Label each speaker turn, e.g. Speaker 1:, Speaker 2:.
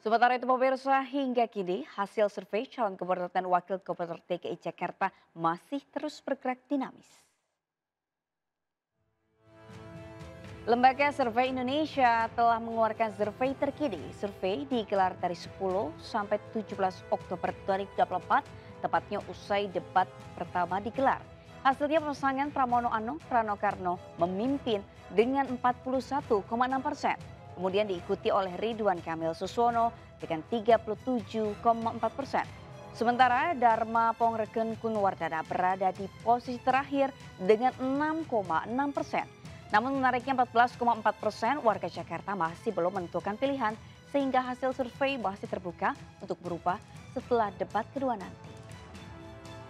Speaker 1: Sementara itu pemirsa, hingga kini hasil survei calon gubernur dan wakil gubernur DKI Jakarta masih terus bergerak dinamis. Lembaga Survei Indonesia telah mengeluarkan survei terkini. Survei digelar dari 10 sampai 17 Oktober 2024, tepatnya usai debat pertama digelar. Hasilnya pasangan Pramono Anung Rano Karno memimpin dengan 41,6%. Kemudian diikuti oleh Ridwan Kamil Suswono dengan 37,4%. Sementara Dharma Pongregen Kunwardana berada di posisi terakhir dengan 6,6%. Namun menariknya 14,4% warga Jakarta masih belum menentukan pilihan sehingga hasil survei masih terbuka untuk berubah setelah debat kedua nanti.